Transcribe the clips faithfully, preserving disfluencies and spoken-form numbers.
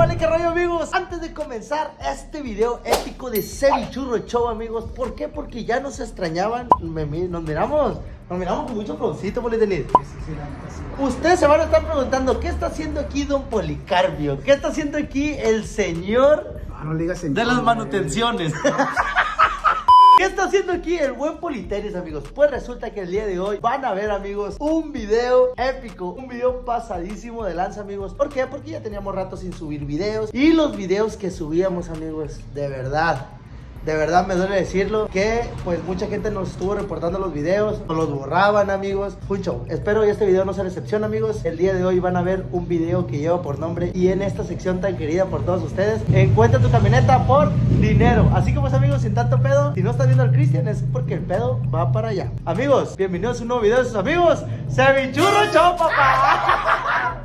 vale, qué rollo, amigos. Antes de comenzar este video épico de Cevichurro Show, amigos, ¿por qué? Porque ya nos extrañaban. Me, me, nos miramos, nos miramos con mucho floncito, Politenis. Ustedes se van a estar preguntando, ¿qué está haciendo aquí don Policarpio? ¿Qué está haciendo aquí el señor no, no digas de las manutenciones? ¿Qué está haciendo aquí el buen Politenis, amigos? Pues resulta que el día de hoy van a ver, amigos, un video épico, un video pasadísimo de lanza, amigos. ¿Por qué? Porque ya teníamos rato sin subir videos. Y los videos que subíamos, amigos, de verdad, de verdad me duele decirlo, que pues mucha gente nos estuvo reportando los videos, nos los borraban, amigos. Fue un show. Espero que este video no sea la excepción, amigos. El día de hoy van a ver un video que lleva por nombre, y en esta sección tan querida por todos ustedes, encuentra tu camioneta por dinero. Así que pues, amigos, sin tanto pedo, si no estás viendo al Cristian es porque el pedo va para allá. Amigos, bienvenidos a un nuevo video de sus amigos Cevichurro Show, papá.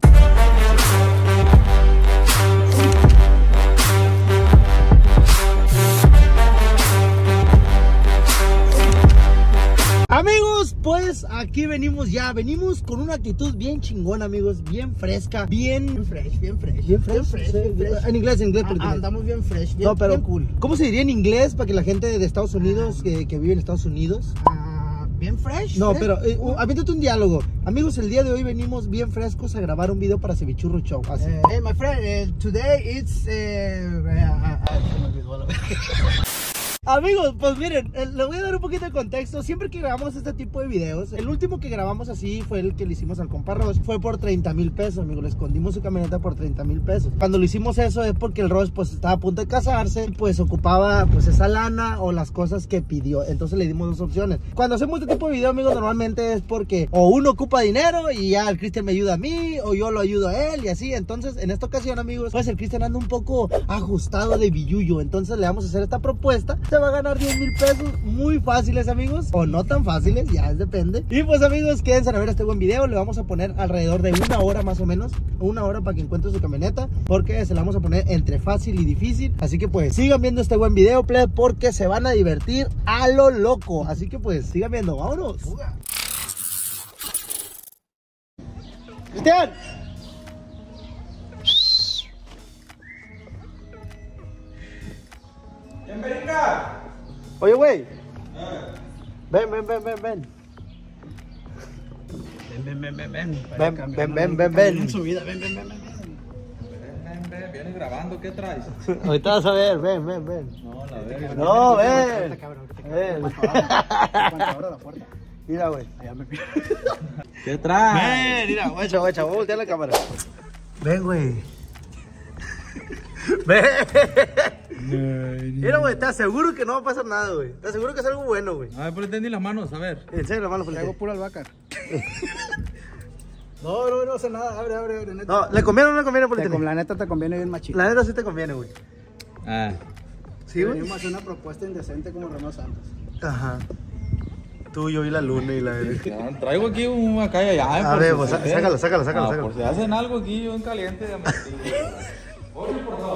Amigos, pues aquí venimos ya, venimos con una actitud bien chingona, amigos, bien fresca, bien... Bien fresh, bien fresh. Bien fresh, bien fresh, bien fresh. En inglés, en inglés. Ah, andamos bien fresh, bien, no, pero, bien cool. ¿cómo se diría en inglés para que la gente de Estados Unidos, que, que vive en Estados Unidos? Ah, bien fresh. No, fresh. pero, eh, uh, aviéntate un diálogo. Amigos, el día de hoy venimos bien frescos a grabar un video para Cevichurro Show. Así. Uh, hey, my friend, uh, today it's... Uh, uh, uh, Amigos, pues miren, eh, les voy a dar un poquito de contexto. Siempre que grabamos este tipo de videos, el último que grabamos así fue el que le hicimos al compa Ross. Fue por treinta mil pesos, amigos. Le escondimos su camioneta por treinta mil pesos. Cuando lo hicimos eso es porque el Ross pues estaba a punto de casarse y pues ocupaba pues esa lana o las cosas que pidió. Entonces le dimos dos opciones. Cuando hacemos este tipo de video, amigos, normalmente es porque o uno ocupa dinero y ya el Cristian me ayuda a mí, o yo lo ayudo a él y así. Entonces en esta ocasión, amigos, pues el Cristian anda un poco ajustado de billullo. Entonces le vamos a hacer esta propuesta. Se va a ganar diez mil pesos muy fáciles, amigos, o no tan fáciles, ya depende. Y pues, amigos, quédense a ver este buen video. Le vamos a poner alrededor de una hora más o menos, una hora para que encuentre su camioneta, porque se la vamos a poner entre fácil y difícil. Así que pues sigan viendo este buen video, plebe, porque se van a divertir a lo loco. Así que pues sigan viendo, vámonos. Cristian. ¿Quién venga? Oye, güey. Ah. Ven, ven, ven, ven, ven. Ven, ven, ven, ven, ven. Ven, ven, ven, ven, ven. En su vida, ven, ven, ven, ven. Ven, ven, ven, vienes grabando, ¿qué traes? Ahorita vas a ver, ven, ven, ven. No, la verga. No, ven. Ahorita, cabrón, ahorita, Ven. cabrón. Cuando abra la puerta. Mira, güey. Allá me pido. ¿Qué traes? Ven, mira, guacha, guacha, voy a voltear la cámara. Ven, güey. Ven. Mira, güey, te aseguro que no va a pasar nada, güey. Te aseguro que es algo bueno, güey. A ver, ponete ni las manos, a ver. En serio, la mano, Le hago Felipe. pura albahaca. No, no, no hace nada. Abre, abre, abre. Neta. No, ¿le conviene o no le conviene, Te Felipe? con la neta te conviene bien machito. La neta sí te conviene, güey. Ah. ¿Sí, güey? Venimos a hacer una propuesta indecente como Romeo Santos. Ajá. Tú, yo y la luna y la... No, traigo aquí un acá y allá. A por ver, si pues, se sá- ve. sácalo, sácalo, sácalo, Ah, sácalo. Por si hacen algo aquí, yo en caliente. de Martín. Oye, por favor.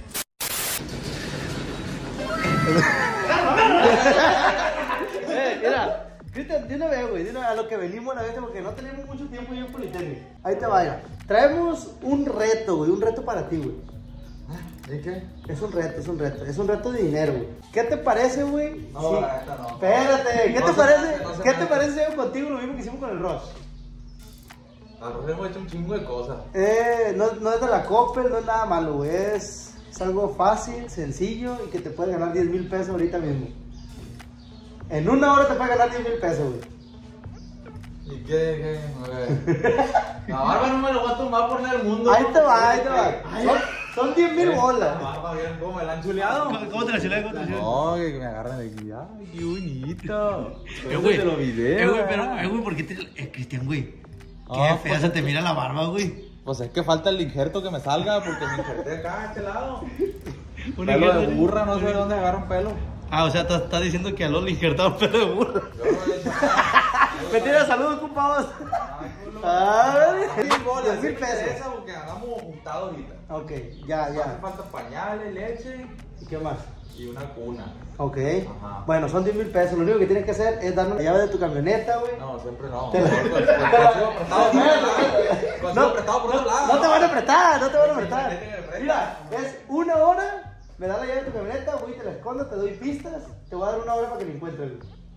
Eh, mira, Cristian, de una vez, güey, de una, a lo que venimos la vez, porque no tenemos mucho tiempo ya en Politenis. Ahí te vaya. Traemos un reto, güey, un reto para ti, güey. ¿De qué? Es un reto, es un reto, es un reto de dinero, güey. ¿Qué te parece, güey? No, Sí. la neta no. Espérate, ¿qué No te se parece? me hace, no se ¿Qué me te hace. parece si hago contigo lo mismo que hicimos con el Ross? Nosotros hemos hecho un chingo de cosas. Eh, no, no es de la Coppel, no es nada malo, güey. Es, es algo fácil, sencillo y que te puede ganar diez mil pesos ahorita mismo. En una hora te puede ganar diez mil pesos, güey. ¿Y qué? qué? Okay. La barba no me lo voy a tomar por nada del mundo. Ahí te va, ahí te va. Son, son diez mil bolas. La barba bien, ¿cómo me la han chuleado? ¿Cómo te la chulé? ¿Cómo te la chulé? No, que me agarran de aquí. Ay, qué bonito. Eh, güey. Te lo videos. Eh, güey, pero, eh, güey, ¿por qué te. Eh, Cristian, güey. Qué Ah, fea pues, se te mira la barba, güey. Pues es que falta el injerto que me salga porque me injerté acá, a este lado. Un Pelo injerto- de burra, no sé de dónde agarra un pelo. Ah, o sea, estás diciendo que a Lolo le injertaron pelo de burro. Yo no le he hecho Me tira saludos, compadre. nada, culo. A ver. mil bolas. diez mil ¿Qué pesos. interesa? Porque hagamos juntado ahorita. Ok, ya, Hace ya. falta pañales, leche ¿Y qué más? y una cuna. Ok. Ajá. Bueno, son diez mil pesos. Lo único que tienes que hacer es darnos la llave de tu camioneta, güey. No, siempre no. Te la- Consigo prestado por otro lado. Consigo prestado por otro lado. No te van a apretar, no te van a Sí, apretar. sí, sí, sí. Mira, es una hora, me das la llave de tu camioneta, voy y te la escondo, te doy pistas, te voy a dar una hora para que la encuentres.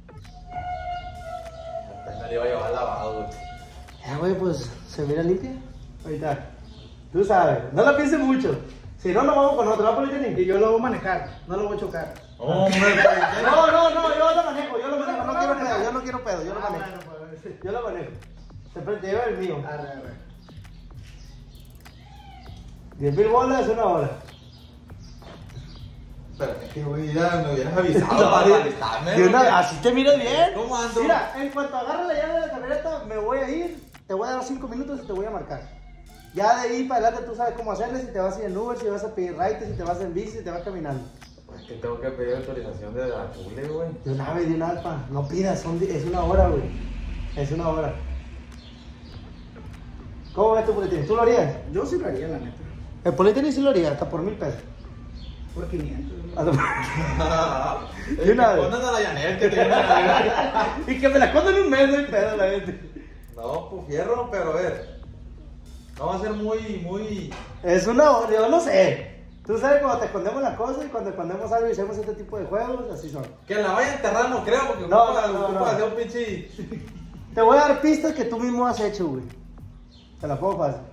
No le iba a llevar lavado, güey. Ya, güey, pues, ¿se mira limpia? Ahorita. Tú sabes, no la pienses mucho. Si no, nos vamos con otro, ¿va, Politerín? Y yo lo voy a manejar, no lo voy a chocar. Hombre, No, no, no, yo lo manejo, yo lo manejo, no quiero pedo, yo no quiero pedo, yo lo Ah, manejo. bueno, pues, Yo lo manejo. Te te lleva el mío. arre, arre. diez mil bolas es una hora. Pero es que, güey, ya me hubieras avisado No, para de- alistarme. de una- porque- así te miro bien. ¿Cómo ando? Mira, en cuanto agarre la llave de la camioneta, me voy a ir, te voy a dar cinco minutos y te voy a marcar. Ya de ahí para adelante tú sabes cómo hacerle, si te vas en Uber, si vas a pedir ride, si te vas en bici, si te vas caminando. Es que tengo que pedir autorización de la chule, güey. De una vez, de un alfa, no pidas, son di- es una hora, güey. Es una hora. ¿Cómo ves tu Politerín? ¿Tú lo harías? Yo sí lo haría, la neta. El Politerín sí lo haría, hasta por mil pesos. Por quinientos. De una vez. Pongan a la Yanel que tiene una- Y que me la esconden un mes, no hay pedo, la gente. No, pues fierro, pero a ver. No va a ser muy, muy. Es una hora, yo no sé. Tú sabes cuando te escondemos las cosas y cuando escondemos algo y hacemos este tipo de juegos, así son. Que la vaya a enterrar, no creo, porque No, ocupa, no, no, ocupa no. hacer un pinche. Te voy a dar pistas que tú mismo has hecho, güey. Te la puedo pasar.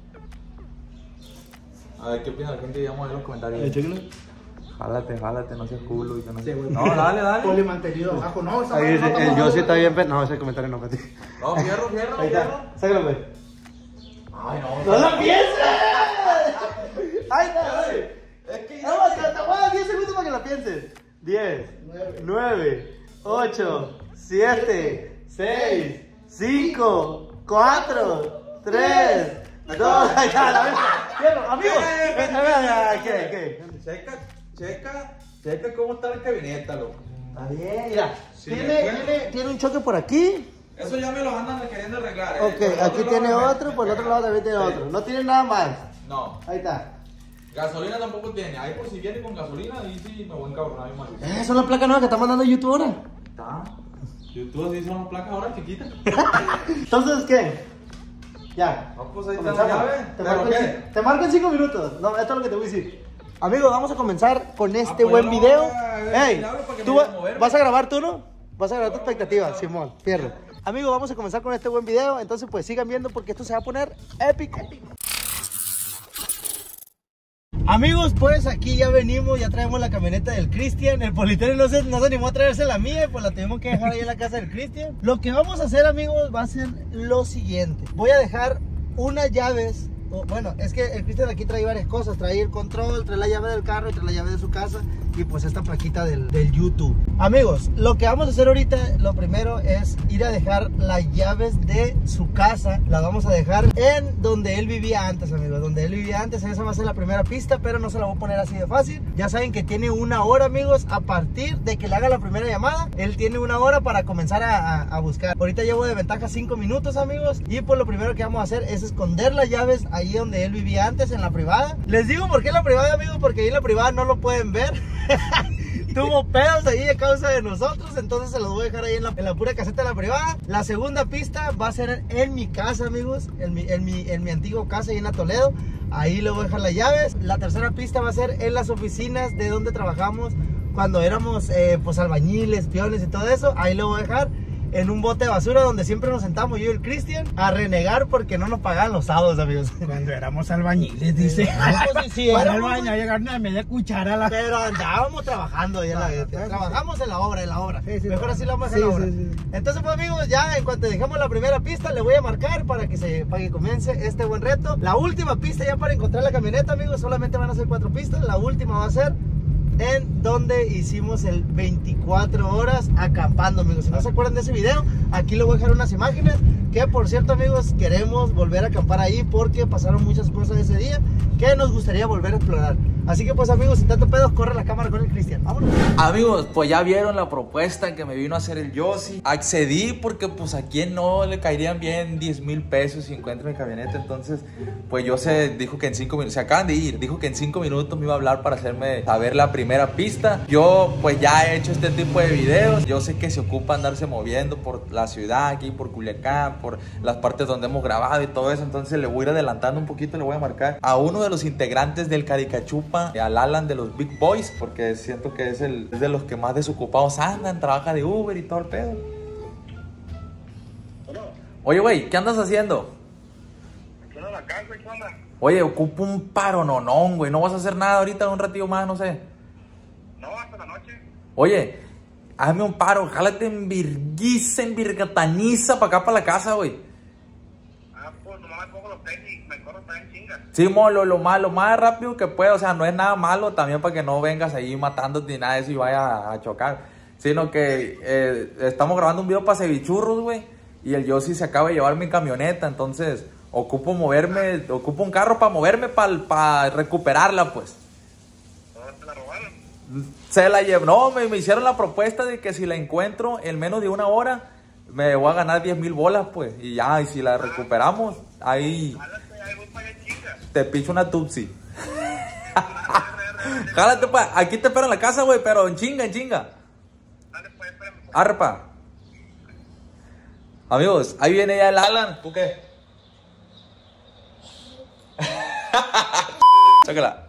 A ver, ¿qué opina la gente? Digamos en los comentarios. Eh, chéquelo. Jálate, jálate, no seas culo y que no Sí, güey. No, dale, dale. Poli mantenido abajo, no, esa Ahí madre dice, no el estamos yo sí hablando está de- bien, pero no, ese comentario no, Pati. No, fierro, fierro, Ahí fierro. está, sácalo, güey. Ay, no. ¡No lo pienses! ¡Ahí está, güey! Es que No, te, te voy a dar diez segundos para que la pienses. diez, nueve, ocho, siete, seis, cinco, cuatro, tres, dos. Ahí está, la vez. Amigos, Eh, eh, a ver, a ver, ¿qué? ¿Qué? Checa, checa, checa cómo está la camioneta, loco. Está bien, mira. Sí, tiene, bueno. tiene, tiene un choque por aquí. Eso ya me lo andan queriendo arreglar. ¿eh? Ok, Por el aquí otro tiene lado, otro, por el otro lado también tiene Sí. otro. No tiene nada más. No, Ahí está. gasolina tampoco tiene. Ahí por si viene con gasolina, ahí sí me voy a encabronar bien mal. Eh, son las placas nuevas que está mandando YouTube ahora. Está. YouTube sí son placas ahora chiquitas. Entonces, ¿qué? Ya. No, pues ahí está la Comenzamos. llave. Te ¿Pero marco, en, qué? ci- te marco en cinco minutos. No, esto es lo que te voy a decir. Amigos, vamos a comenzar con este pues buen yo no video. voy a- Ey, le hablo para que ¿tú me va- vaya a mover, vas a güey. grabar tú, no? Vas a grabar tu expectativa, Simón. Fierro. Amigos, vamos a comenzar con este buen video. Entonces, pues sigan viendo porque esto se va a poner épico. Amigos, pues aquí ya venimos, ya traemos la camioneta del Cristian. El Politerín no se, no se animó a traerse la mía y pues la tuvimos que dejar ahí en la casa del Cristian. Lo que vamos a hacer, amigos, va a ser lo siguiente. Voy a dejar unas llaves. o- Bueno, es que el Cristian aquí trae varias cosas. Trae el control, trae la llave del carro y trae la llave de su casa. Y pues esta plaquita del, del YouTube. Amigos, lo que vamos a hacer ahorita, lo primero es ir a dejar las llaves de su casa. Las vamos a dejar en donde él vivía antes, amigos. Donde él vivía antes, esa va a ser la primera pista, pero no se la voy a poner así de fácil. Ya saben que tiene una hora, amigos, a partir de que le haga la primera llamada. Él tiene una hora para comenzar a, a, a buscar. Ahorita llevo de ventaja cinco minutos, amigos. Y pues lo primero que vamos a hacer es esconder las llaves ahí donde él vivía antes, en la privada. Les digo por qué en la privada, amigos, porque ahí en la privada no lo pueden ver. Tuvo pedos ahí a causa de nosotros, entonces se los voy a dejar ahí en la, en la pura caseta de la privada. La segunda pista va a ser en, en mi casa, amigos, en mi, en, mi, en mi antiguo casa ahí en la Toledo. Ahí le voy a dejar las llaves. La tercera pista va a ser en las oficinas de donde trabajamos cuando éramos eh, pues albañiles, peones y todo eso. Ahí le voy a dejar en un bote de basura donde siempre nos sentamos yo y el Cristian a renegar porque no nos pagaban los sábados, amigos. Cuando éramos albañiles, dice. No, pues sí, sí, Para el éramos, baño llegaron a media cuchara a la... pero andábamos trabajando ya en la Ah, vida. pues, Trabajamos en la obra, en la obra. Sí, sí, Mejor no. así lo vamos a hacer Sí, en la obra. sí, sí. Entonces, pues amigos, ya en cuanto dejemos la primera pista, le voy a marcar para que se para que comience este buen reto. La última pista ya para encontrar la camioneta, amigos, solamente van a ser cuatro pistas. La última va a ser en donde hicimos el veinticuatro horas acampando, amigos. Si no se acuerdan de ese video, aquí les voy a dejar unas imágenes. Que por cierto, amigos, queremos volver a acampar ahí porque pasaron muchas cosas ese día que nos gustaría volver a explorar. Así que pues amigos, sin tanto pedos, corre la cámara con el Cristian. Vámonos. Amigos, pues ya vieron la propuesta que me vino a hacer el Yossi. Accedí porque pues a quien no le caerían bien diez mil pesos si encuentro mi camioneta. Entonces, pues yo se dijo que en cinco minutos, se acaban de ir, dijo que en cinco minutos me iba a hablar para hacerme saber la primera pista. Yo pues ya he hecho este tipo de videos. Yo sé que se ocupa andarse moviendo por la ciudad, aquí por Culiacán, por las partes donde hemos grabado y todo eso. Entonces le voy a ir adelantando un poquito, le voy a marcar a uno de los integrantes del Caricachupa, al Alan de los Big Boys, porque siento que es, el, es de los que más desocupados andan, trabaja de Uber y todo el pedo. Oye, güey, ¿qué andas haciendo? Aquí en la casa, ¿qué onda? Oye, ocupo un paro, no, no, güey, no vas a hacer nada ahorita, un ratillo más, no sé. No, hasta la noche. Oye, hazme un paro, jálate en virguiza, en virgataniza para acá, para la casa, güey. Ah, pues nomás me pongo los tenis y me corro para en chinga. Sí, mo, lo, lo, más, lo más rápido que pueda, o sea, no es nada malo también para que no vengas ahí matándote ni nada de eso y vayas a, a chocar. Sino que eh, estamos grabando un video para cevichurros, güey, y el Yossi se acaba de llevar mi camioneta, entonces ocupo moverme, ocupo un carro para moverme, para pa recuperarla, pues. ¿No te la robaron? Se la llevó, no, me, me hicieron la propuesta de que si la encuentro en menos de una hora, me voy a ganar diez mil bolas, pues, y ya, y si la recuperamos, ahí... Jálate, ahí voy para en chinga. Te picho una tupsi. Jálate, pues. Aquí te espero en la casa, güey, pero en chinga, en chinga. Dale, pues, espérame. Arpa. Amigos, ahí viene ya el Alan. ¿Tú qué? Chócala.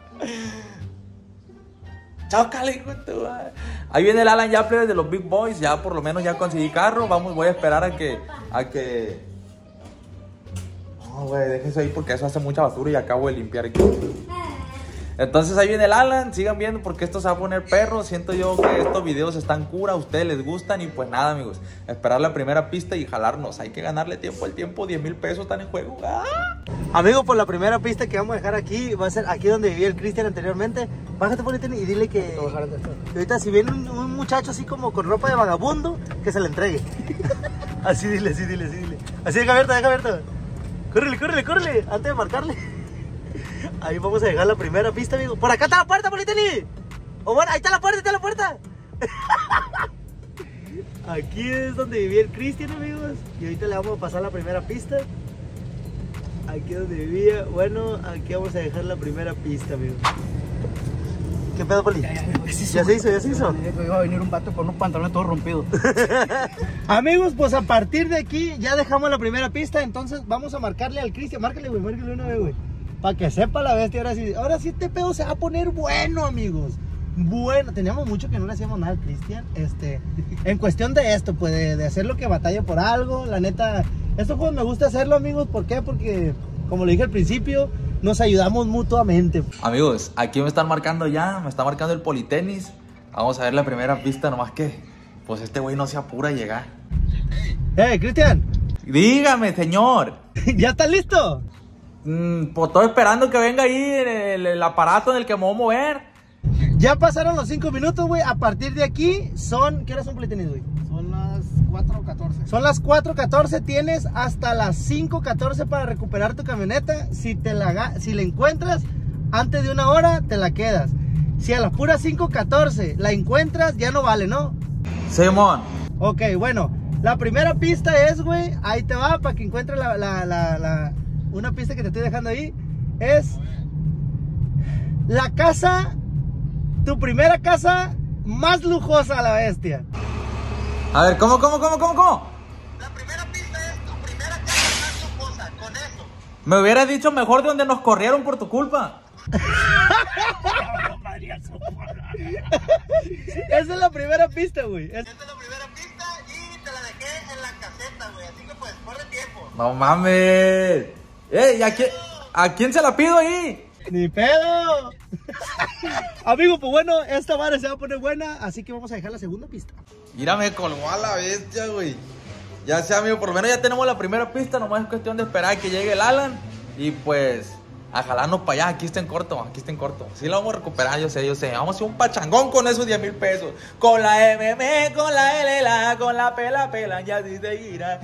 Chócala, hijo de tu madre. Ahí viene el Alan ya, plebe, de los Big Boys. Ya por lo menos ya conseguí carro. Vamos, voy a esperar a que... A que... No, güey, déjense ahí porque eso hace mucha basura y acabo de limpiar aquí. Entonces ahí viene el Alan, sigan viendo porque esto se va a poner perro. Siento yo que estos videos están cura, a ustedes les gustan. Y pues nada, amigos, esperar la primera pista y jalarnos. Hay que ganarle tiempo al tiempo, diez mil pesos están en juego. ¡Ah! Amigo, pues la primera pista que vamos a dejar aquí va a ser aquí donde vivía el Cristian anteriormente. Bájate, ponete y dile que, que ahorita si viene un, un muchacho así como con ropa de vagabundo, que se le entregue. Así dile, así dile, así dile. Así, deja abierta, deja abierta. Córrele, córrele, córrele, antes de marcarle. Ahí vamos a dejar la primera pista, amigo. Por acá está la puerta, Politeli. O bueno, ahí está la puerta, ahí está la puerta. Aquí es donde vivía el Cristian, amigos. Y ahorita le vamos a pasar la primera pista. Aquí es donde vivía. Bueno, aquí vamos a dejar la primera pista, amigos. ¿Qué pedo, Poli? Ya, ya, ya, ya, ya se hizo, ya se hizo. Iba a venir un vato con unos pantalones todos rompidos. Amigos, pues a partir de aquí ya dejamos la primera pista. Entonces vamos a marcarle al Cristian. Márcale, güey, márcale una vez, güey. Para que sepa la bestia. Ahora sí, ahora sí este pedo se va a poner bueno, amigos. Bueno, teníamos mucho que no le hacíamos nada al Cristian. Este, en cuestión de esto, pues de, de hacer lo que batalla por algo. La neta, esto pues me gusta hacerlo, amigos. ¿Por qué? Porque, como le dije al principio, nos ayudamos mutuamente. Amigos, aquí me están marcando ya, me está marcando el Politenis. Vamos a ver la primera pista, nomás que pues este güey no se apura a llegar. ¡Eh, Cristian! Dígame, señor. ¿Ya estás listo? Mm, pues estoy esperando que venga ahí el, el aparato en el que me voy a mover. Ya pasaron los cinco minutos, güey. A partir de aquí son... ¿Qué horas son Politenis, güey? Son las cuatro catorce. Son las cuatro catorce, tienes hasta las cinco catorce para recuperar tu camioneta. Si te la, si la encuentras antes de una hora, te la quedas. Si a las puras cinco catorce la encuentras, ya no vale, ¿no? Simón. Ok, bueno, la primera pista es, güey, ahí te va para que encuentres la, la, la, la, una pista que te estoy dejando ahí. Es la casa, tu primera casa más lujosa, la bestia. A ver, ¿cómo, cómo, cómo, cómo, cómo? La primera pista es tu primera casa más lujosa, con eso. Me hubieras dicho mejor de donde nos corrieron por tu culpa. Esa es la primera pista, güey. Es... Esta es la primera pista y te la dejé en la caseta, güey. Así que pues, corre tiempo. No mames. Ey, ¿a quién, ¿a quién se la pido ahí? ¡Ni pedo! Amigo, pues bueno, esta madre se va a poner buena, así que vamos a dejar la segunda pista. Mira, me colgó a la bestia, güey. Ya sea, amigo, por lo menos ya tenemos la primera pista. Nomás es cuestión de esperar a que llegue el Alan. Y pues, a jalarnos para allá. Aquí está en corto, aquí está en corto. Sí la vamos a recuperar, yo sé, yo sé. Vamos a hacer un pachangón con esos diez mil pesos. Con la M M, con la L L, con la pela, pela, ya sí se irá.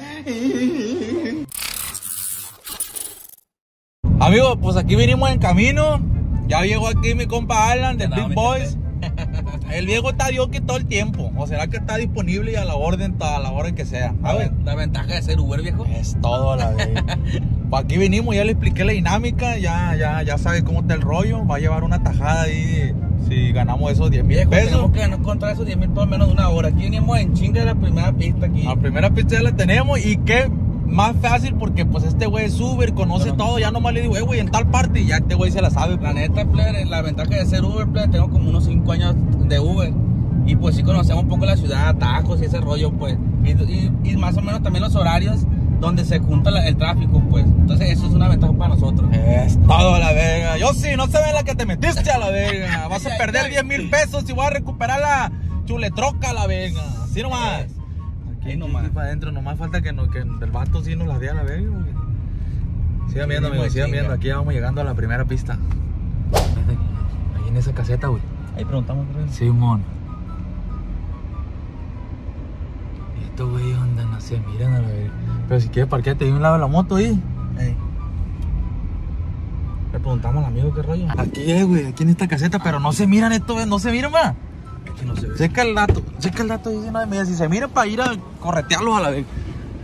Amigos, pues aquí venimos en camino. Ya llegó aquí mi compa Alan de No, Big mi Boys. El viejo está dio que todo el tiempo. ¿O será que está disponible y a la orden, a la hora que sea? A La, ver. la ventaja de ser Uber, viejo. Es todo la vez. Pues aquí vinimos, ya le expliqué la dinámica, ya, ya, ya sabe cómo está el rollo. Va a llevar una tajada ahí si ganamos esos diez mil Viejo, pesos. tenemos que encontrar esos diez mil por menos de una hora. Aquí venimos en chinga de la primera pista aquí. La primera pista ya la tenemos y qué más fácil porque pues este güey es Uber, conoce Bueno. todo. Ya nomás le digo, eh, güey, en tal parte y ya este güey se la sabe. La neta, player, la ventaja de ser Uber, player, tengo como unos cinco años de Uber. Y pues sí conocemos un poco la ciudad, atajos y ese rollo, pues. Y, y, y más o menos también los horarios donde se junta la, el tráfico, pues. Entonces eso es una ventaja para nosotros. Es todo la verga. Yo sí, no se ve la que te metiste a la verga. Vas a perder diez mil pesos y vas a recuperar la chuletroca a la verga. Así nomás. Aquí, Ahí nomás. aquí para adentro, nomás falta que, no, que el vato sí nos la dé a la verga. Güey. Sigan viendo, amigos, sigan viendo. Aquí ya vamos llegando a la primera pista. Ahí en esa caseta, güey. Ahí preguntamos, creo. Simón. Y estos güey andan, no se miran a la verga. Pero si quieres parquearte ahí a un lado de la moto ahí. Ey. Le preguntamos al amigo qué rollo. Aquí es, güey, aquí en esta caseta, pero no se miran esto, güey, no se miran, va. Aquí no se ve. Checa el dato, checa el dato, dice una media. Si se miran para ir a corretearlos a la vez.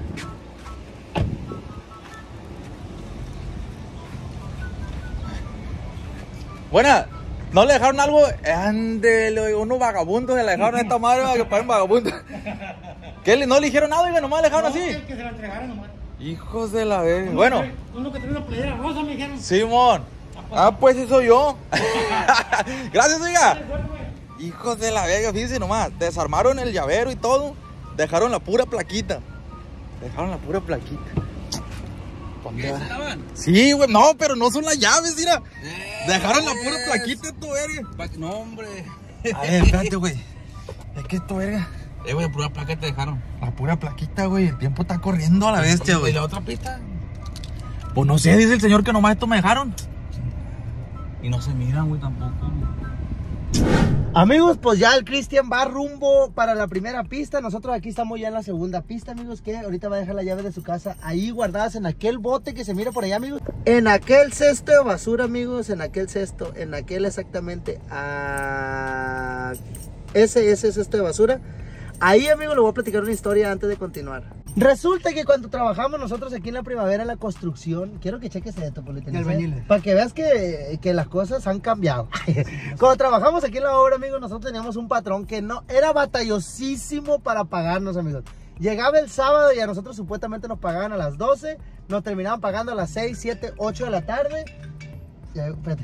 Buena, ¿no le dejaron algo? Ándele, unos vagabundos se le dejaron a esta madre que paren vagabundos. ¿Qué? le- ¿No le dijeron nada, oiga? ¿Nomás le dejaron así? Que se la entregaron nomás. Hijos de la vez. Bueno, Uno que trae una playera rosa, me dijeron. Simón. Ah, pues eso yo. Gracias, oiga. Hijos de la verga, fíjense nomás. Desarmaron el llavero y todo. Dejaron la pura plaquita. Dejaron la pura plaquita. ¿Dónde ¿Qué va? estaban? Sí, güey, no, pero no son las llaves, mira. Dejaron la pura plaquita, tu verga. Pa- No, hombre. A ver, espérate, güey. Es que esto, verga. Eh, güey, pura placa te dejaron. La pura plaquita, güey. El tiempo está corriendo a la bestia, ¿Y güey. la otra pista? Pues no sé, dice el señor que nomás esto me dejaron. Y no se miran, güey, tampoco. Amigos, pues ya el Cristian va rumbo para la primera pista. Nosotros aquí estamos ya en la segunda pista, amigos, que ahorita va a dejar la llave de su casa ahí guardadas en aquel bote que se mira por allá, amigos. En aquel cesto de basura, amigos, en aquel cesto, en aquel exactamente, a... ese, ese cesto de basura. Ahí, amigos, le voy a platicar una historia antes de continuar. Resulta que cuando trabajamos nosotros aquí en la primavera en la construcción, quiero que cheques esto, Polito, De albañiles. para que veas que, que las cosas han cambiado. Cuando trabajamos aquí en la obra, amigos, nosotros teníamos un patrón que no era batallosísimo para pagarnos, amigos. Llegaba el sábado y a nosotros supuestamente nos pagaban a las doce, nos terminaban pagando a las seis, siete, ocho de la tarde. Ya, espérate.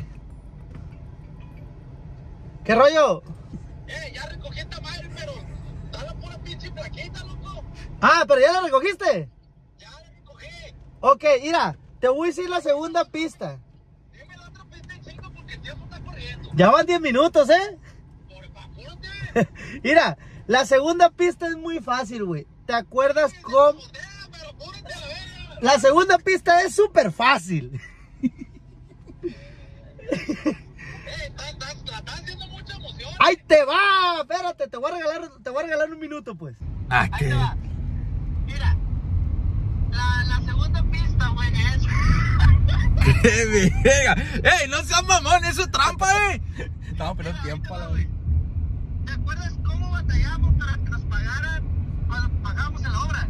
¿Qué rollo? Eh, ya recogí esta madre, pero está la pura pinche plaquita, loco. Ah, pero ya la recogiste. Ya la recogí. Ok, mira, te voy a decir la segunda pista. Dime la otra pista en cinco porque el tiempo está corriendo. Ya van diez minutos, ¿eh? Por apúrate. Mira, la segunda pista es muy fácil, güey. ¿Te acuerdas cómo? Botella, pero apúrate a la verga. La segunda pista es súper fácil. Eh, está- está- la está haciendo mucha emoción. ¡Ahí te va! Espérate, te voy a regalar, te voy a regalar un minuto, pues. Ah, Ahí qué. te va. Mira, la, la segunda pista, güey, es... ¡Qué verga! ¡Ey, no seas mamón! ¡Eso es trampa, eh! Estamos perdiendo tiempo a la güey. ¿Te acuerdas cómo batallamos para que nos pagaran cuando pagábamos en la obra?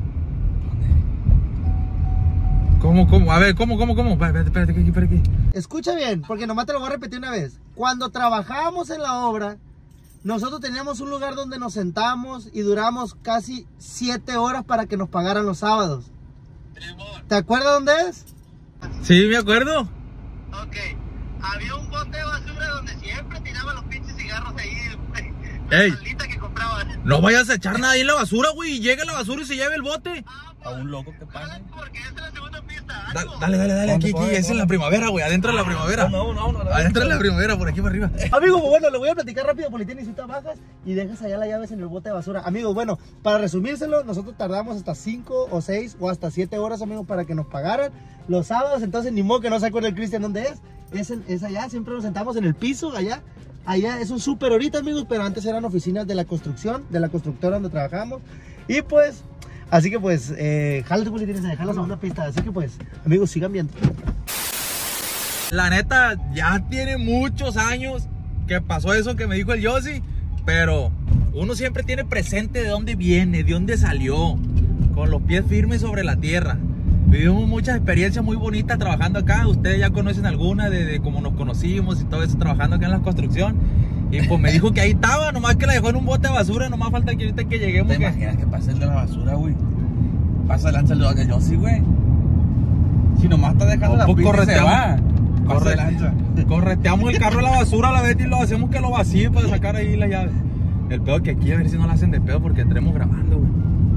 ¿Cómo, cómo? A ver, ¿cómo, cómo, cómo? Espérate, espérate, aquí, espérate aquí. Escucha bien, porque nomás te lo voy a repetir una vez. Cuando trabajábamos en la obra, nosotros teníamos un lugar donde nos sentamos y duramos casi siete horas para que nos pagaran los sábados. Simón. ¿Te acuerdas dónde es? Sí, me acuerdo. Ok. Había un bote de basura donde siempre tiraban los pinches cigarros ahí. Ey. La solita que compraban. No vayas a echar nada ahí en la basura, güey. Y llega la basura y se lleve el bote. Ah, A un loco que pague. Jálate porque esa es la segunda pista. Da- algo. dale, dale, dale, aquí, aquí. ¿Dónde, Es en dónde? la primavera, güey. Adentro de la primavera. No, no, no. no Adentro de la primavera, por aquí para arriba. Amigo, bueno, le voy a platicar rápido, Politín, y si te bajas y dejas allá las llaves en el bote de basura. Amigos, bueno, para resumírselo, nosotros tardamos hasta cinco o seis o hasta siete horas, amigos, para que nos pagaran los sábados. Entonces, ni modo que no se acuerde el Cristian dónde es. Es, en- es allá, siempre nos sentamos en el piso, allá. Allá es un súper ahorita, amigos, pero antes eran oficinas de la construcción, de la constructora donde trabajamos. Y pues, así que pues, eh, jálate, Politín, a dejar la segunda pista. Así que pues, amigos, sigan viendo. La neta, ya tiene muchos años que pasó eso que me dijo el Yossi, pero uno siempre tiene presente de dónde viene, de dónde salió, con los pies firmes sobre la tierra. Vivimos muchas experiencias muy bonitas trabajando acá. Ustedes ya conocen algunas de, de cómo nos conocimos y todo eso trabajando acá en la construcción. Y pues me dijo que ahí estaba, nomás que la dejó en un bote de basura. Nomás falta que ahorita que lleguemos. ¿Te que... imaginas que pase el de la basura, güey? Pasa lanza el de yo sí, güey. Si nomás está dejando la pista y se va. Corre, lanza. Correteamos el carro a la basura a la vez y lo hacemos que lo vacíe para sacar ahí la llave. El pedo que aquí a ver si no la hacen de pedo porque entremos grabando, güey.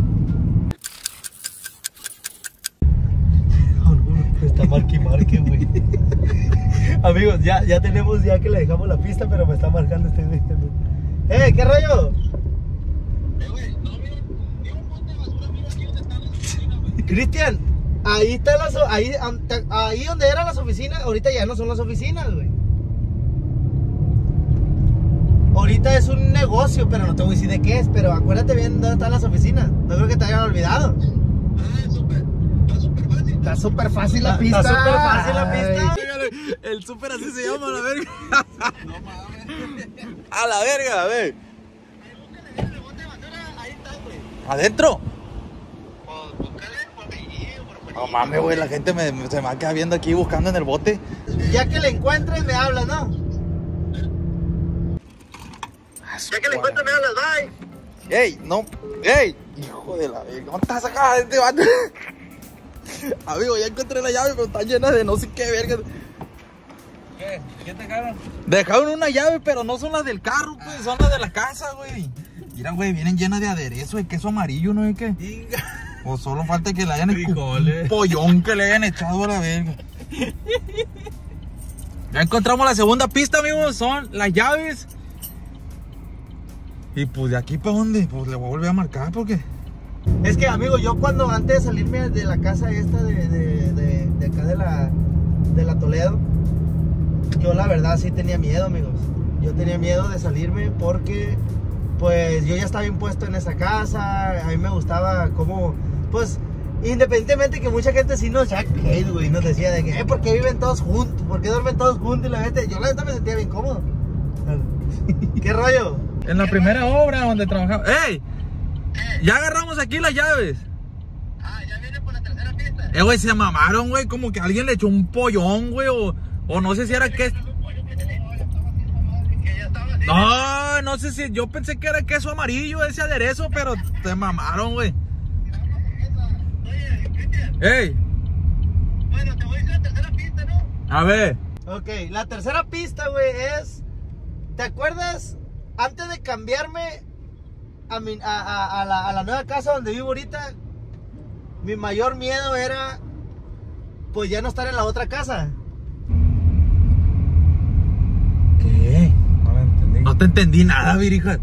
Está marque y marque, güey. Amigos, ya, ya tenemos ya que le dejamos la pista, pero me está marcando este güey. ¡Eh, qué rollo! Eh, güey, no, mira, mira un bote de basura, mira aquí donde están las oficinas, güey. Cristian, ahí está las, ahí, ahí donde eran las oficinas, ahorita ya no son las oficinas, güey. Ahorita es un negocio, pero no te voy a decir de qué es, pero acuérdate bien dónde están las oficinas. No creo que te hayan olvidado. Ah, súper, está súper fácil. Está súper fácil la pista. Está súper fácil la pista. El súper así se llama, a la verga. No mames. A la verga, a ver. Ahí búscale el bote de basura, ahí está, güey. ¿Adentro? Pues búscale por ahí, por por ahí. No mames, güey, la gente me, me- se me va a quedar viendo aquí buscando en el bote. Ya que le encuentres, me hablas, ¿no? Ya que le encuentro, me hablas, bye. ¡Ey! ¡No! ¡Ey! ¡Hijo de la verga! ¿Dónde estás acá? Este vato? Amigo, ya encontré la llave, pero está llena de no sé qué verga. ¿Qué? ¿Qué te dejaron? Dejaron una llave, pero no son las del carro, pues, son las de la casa, güey. Mira, güey, vienen llenas de aderezo, de queso amarillo, ¿no es qué? O solo falta que le hayan Frijoles. un pollón que le hayan echado a la verga. Ya encontramos la segunda pista, amigos, son las llaves. Y pues de aquí para dónde, pues le voy a volver a marcar porque... Es que, amigo, yo cuando antes de salirme de la casa esta de, de, de, de acá de la, de la Toledo, yo la verdad sí tenía miedo, amigos. Yo tenía miedo de salirme porque, pues, yo ya estaba impuesto en esa casa. A mí me gustaba como, pues, independientemente que mucha gente sí nos jack hate, güey, nos decía de que, eh, ¿por qué viven todos juntos? ¿Por qué duermen todos juntos? Y la gente, yo la verdad me sentía bien cómodo. ¿Qué rollo? En la primera obra donde trabajaba... ¡Ey! Ya agarramos aquí las llaves. Ah, ya viene por la tercera pista. Eh, güey, se mamaron, güey, como que alguien le echó un pollón, güey, o, o no sé si era que... Que ya estaba así. No, no sé si... Yo pensé que era queso amarillo ese aderezo, pero se mamaron, güey. Oye, Cristian, ¡Ey! bueno, te voy a decir la tercera pista, ¿no? A ver. Ok, la tercera pista, güey, es... ¿Te acuerdas? Antes de cambiarme a, mi, a, a, a, la, a la nueva casa donde vivo ahorita, mi mayor miedo era, pues, ya no estar en la otra casa. ¿Qué? No lo entendí. No te entendí nada, virija.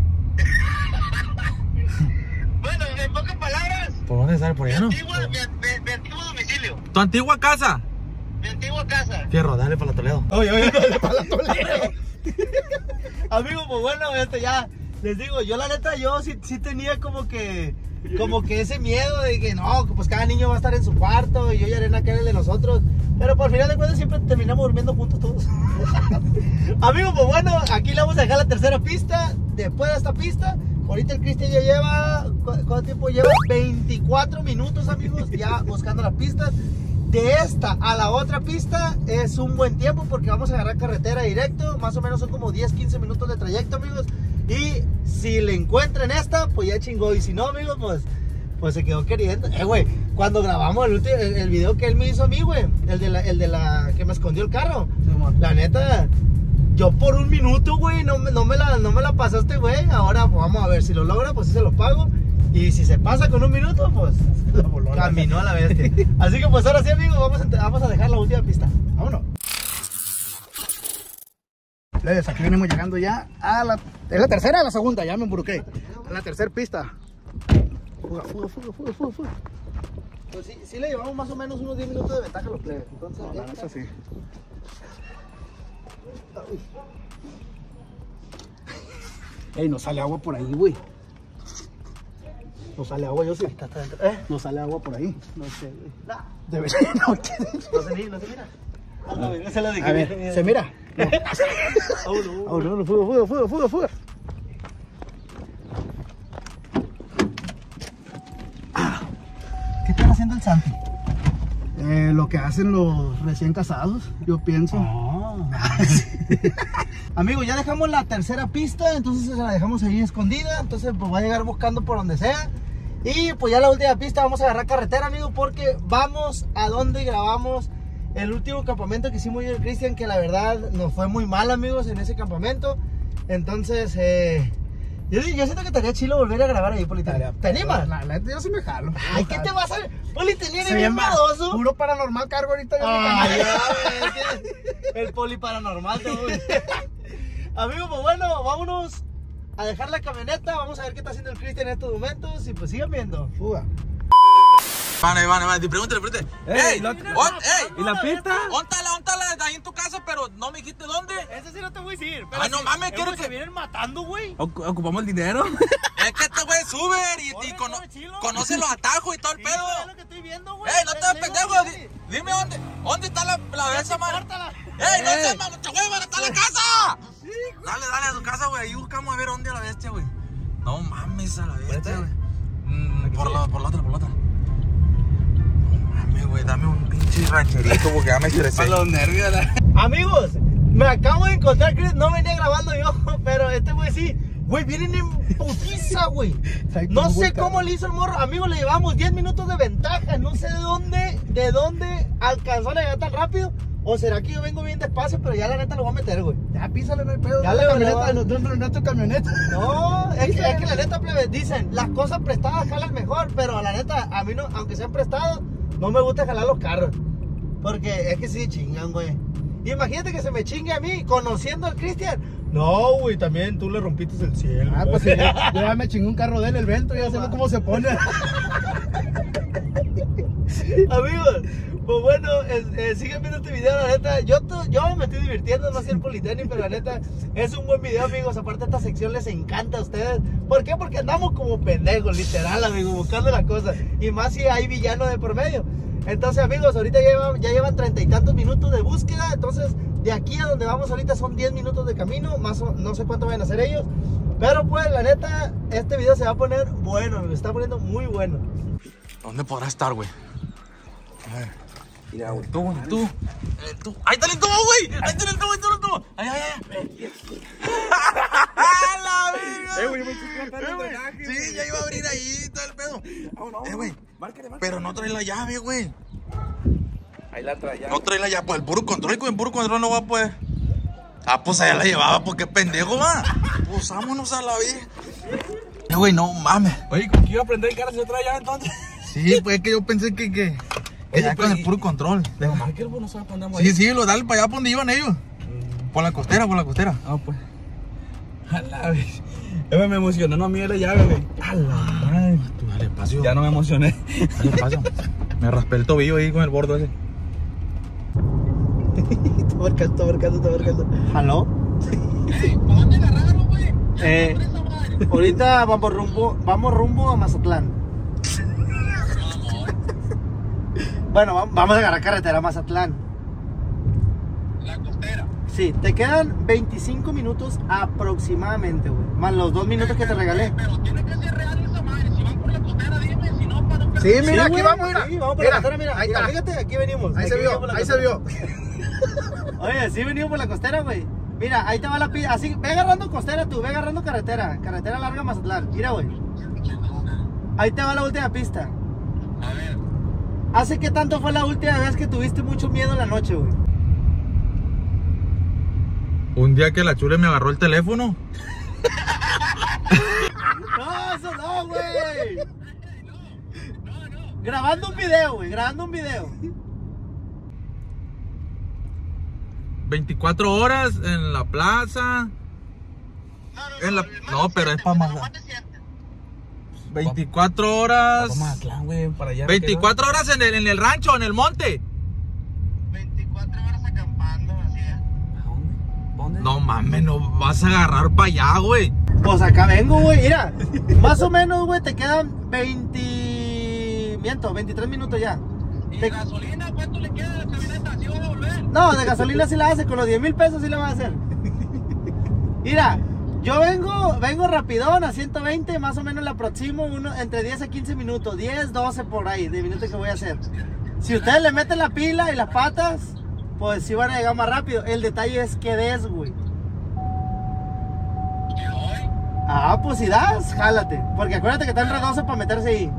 Bueno, en pocas palabras, ¿Por dónde sale? ¿Por allá no? mi, antigua, mi, mi, mi antiguo domicilio, ¿Tu antigua casa? mi antigua casa. Fierro, dale para la Toledo. Oye, oye, para la Toledo. Amigo, pues bueno, este ya, les digo, yo la neta, yo sí, sí tenía como que, como que ese miedo de que no, pues cada niño va a estar en su cuarto y yo y Arena que era el de nosotros. Pero por final de cuentas siempre terminamos durmiendo juntos todos. Amigo, pues bueno, aquí le vamos a dejar la tercera pista. Después de esta pista, ahorita el Cristian ya lleva, ¿cu- ¿cuánto tiempo lleva? veinticuatro minutos, amigos, ya buscando las pistas. De esta a la otra pista es un buen tiempo porque vamos a agarrar carretera directo. Más o menos son como diez, quince minutos de trayecto, amigos. Y si le encuentran esta, pues ya chingó. Y si no, amigos, pues, pues se quedó queriendo. Eh, güey, cuando grabamos el, ulti- el, el video que él me hizo a mí, güey, el de la, el de la que me escondió el carro. La neta, yo por un minuto, güey, no, me- no, me la, no me la pasaste, güey. Ahora pues, vamos a ver si lo logra, pues sí se lo pago. Y si se pasa con un minuto, pues caminó a la bestia. Así que pues ahora sí, amigos, vamos a, vamos a dejar la última pista. Vámonos. Plebes, aquí venimos llegando ya a la... ¿Es la tercera o la segunda? Ya me embruqué. A la tercera pista. Fuga, fuga, fuga, fuga, fuga, fuga. Pues sí, sí le llevamos más o menos unos diez minutos de ventaja a los plebes. Entonces, No, no, eso sí. Ey, no sale agua por ahí, güey. No sale agua, yo sí. está, está dentro. ¿Eh? No sale agua por ahí. No sé, güey. Nah, Debe ser, no, ¿qué? no se mira, no se mira. Se la dije. A ver, se mira. No. Oh, no, no, fuga, fuga, fuga, fuga, fuga. ¿Qué está haciendo el Santi? Eh, lo que hacen los recién casados, yo pienso. Oh. Amigos, ya dejamos la tercera pista, entonces se la dejamos ahí escondida. Entonces pues va a llegar buscando por donde sea. Y pues ya la última pista vamos a agarrar carretera, amigos, porque vamos a donde grabamos el último campamento que hicimos yo y el Cristian, que la verdad nos fue muy mal, amigos, en ese campamento. Entonces, eh, yo, yo siento que estaría chilo volver a grabar ahí, Poli. ¿Te animas? La neta, yo sí me jalo. Ay, ¿qué te vas a...? Poli, te viene Se bien llama madoso. Puro paranormal cargo ahorita. Yo Ay, me ya, güey, el Poli paranormal. Amigos, pues bueno, vámonos a dejar la camioneta. Vamos a ver qué está haciendo el Cristian en estos momentos. Y pues sigan viendo. Fuga. Vale, vale, vale, pregúntale, pregúntale. Ey, ¡Ey! la- on- ¡Ey! ¿Y la pista? Óntala, óntala, ahí en tu casa, pero no me dijiste dónde. Ese sí no te voy a decir. Ay, no mames, quiero que... vienen matando, güey. Ocu- ¿Ocupamos el dinero? Es que este güey es Uber y, y Corre, cono- corre, chilo. conoce los atajos y todo el Sí, pedo. es lo que estoy viendo, güey. ¡Ey, no te Es- hagas es pendejo! lo que- Di- Dime dónde, dónde está la, la de esa madre. Córtala. ¡Ey, no Ey. seas malo, güey, ¿dónde está la casa? Dale, dale a su casa, güey, ahí buscamos a ver dónde a la bestia, güey. No mames, a la bestia, güey. Mm, por, la, por la otra, por la otra. No mames, güey, dame un pinche rancherito porque ya me estresé. los nervios. La... Amigos, me acabo de encontrar, Chris. No venía grabando yo, pero este güey sí. Güey, vienen en putiza, güey. No sé cómo le hizo el morro. Amigos, le llevamos diez minutos de ventaja. No sé de dónde, de dónde alcanzó a llegar tan rápido. O será que yo vengo bien despacio, pero ya la neta lo voy a meter, güey. Ya písale, no hay pedo. Ya Ya le- la le camioneta, va- no, no, no, no es tu camioneta. No, es que, es que la neta, plebe, dicen, las cosas prestadas jalan mejor, pero la neta, a mí no, aunque sean prestados, no me gusta jalar los carros. Porque es que sí chingan, güey. Imagínate que se me chingue a mí, conociendo al Cristian. No, güey, también tú le rompiste el cielo. Ah, pues sí, yo, yo ya me chingué un carro de él, el Vento, ya sé cómo se pone. Amigos, pues bueno, es- eh, sigan viendo este video, la neta. Yo, to- yo me estoy divirtiendo, no sé el Politenis, pero la neta es un buen video, amigos. Aparte, esta sección les encanta a ustedes. ¿Por qué? Porque andamos como pendejos, literal, amigos, buscando las cosas. Y más si hay villanos de por medio. Entonces, amigos, ahorita ya llevan, ya llevan treinta y tantos minutos de búsqueda. Entonces, de aquí a donde vamos ahorita son diez minutos de camino. Más o, no sé cuánto van a hacer ellos. Pero pues, la neta, este video se va a poner bueno, amigos. Se está poniendo muy bueno. ¿Dónde podrá estar, güey? A ver. Mira, güey, tú, tú, el tú. ¡Ahí está el tubo, güey! ¡Ahí está el tubo, ahí está el tubo! ¡Ay, ay, ay! ¡A la verga! Eh, güey, me chiqué Eh, güey. Sí, ya iba a abrir ahí todo el pedo. Eh, güey. Pero no trae la llave, güey. Ahí la traía. No trae la llave. Pues el puro control, con el puro control no va a poder. Ah, pues allá la llevaba, porque pendejo, va. Pues vámonos a la vida. Eh, güey, no mames. Oye, ¿con qué iba a prender el carro si yo traía entonces? Sí, pues es que yo pensé que. que Oye, ya pero con y- el puro control. Pero más que el no sabe para andar Sí, sí, lo dale para allá, para donde iban ellos. Por la costera, por la costera. Ah, pues. A la vez. Eh, me emocionó, no mira la llave, güey. A la madre. Tú dale espacio. Ya no me emocioné. Dale espacio. Me raspé el tobillo ahí con el bordo ese. Está marcando, está marcando, está marcando. ¿Aló? ¿Para dónde agarraron, güey? Eh, Por esa madre. ahorita vamos rumbo, vamos rumbo a Mazatlán. Bueno, va- vamos a agarrar carretera a Mazatlán. La costera. Sí, te quedan veinticinco minutos aproximadamente, güey. Más los dos minutos que te regalé. Pero tiene que ser real esa madre. Si van por la costera, dime. Si no, para no Sí, perder. mira, aquí güey, vamos, mira. Sí, vamos por Mira, la costera, mira. ahí Mira, está. fíjate, aquí venimos. Ahí Aquí se venimos vio, por la ahí se costera. vio. Oye, sí venimos por la costera, güey. Mira, ahí te va la pista. Así, ve agarrando costera tú, ve agarrando carretera. Carretera larga Mazatlán. Mira, güey. Ahí te va la última pista. A ver. ¿Hace qué tanto fue la última vez que tuviste mucho miedo en la noche, güey? Un día que la chule me agarró el teléfono. No, eso no, güey. Grabando un video, güey, grabando un video. veinticuatro horas en la plaza. En la... No, pero es para más. veinticuatro horas. Vamos a Mazatlán, güey, para allá. veinticuatro horas en el, en el rancho, en el monte. veinticuatro horas acampando, así es. ¿A dónde? ¿Dónde? No mames, no vas a agarrar para allá, güey. Pues acá vengo, güey, mira. Más o menos, güey, te quedan veinte... Miento, veintitrés minutos ya. ¿Y Te- gasolina? ¿Cuánto le queda a la camioneta? ¿Sí van a volver? No, de gasolina sí la hace, con los diez mil pesos sí la va a hacer. Mira, yo vengo, vengo rapidón a ciento veinte, más o menos le aproximo uno, entre diez a quince minutos, diez, doce por ahí, de minutos que voy a hacer. Si ustedes le meten la pila y las patas, pues sí van a llegar más rápido. El detalle es que des, güey. ¿Qué hoy? Ah, pues si das, jálate. Porque acuérdate que está en redoso para meterse ahí.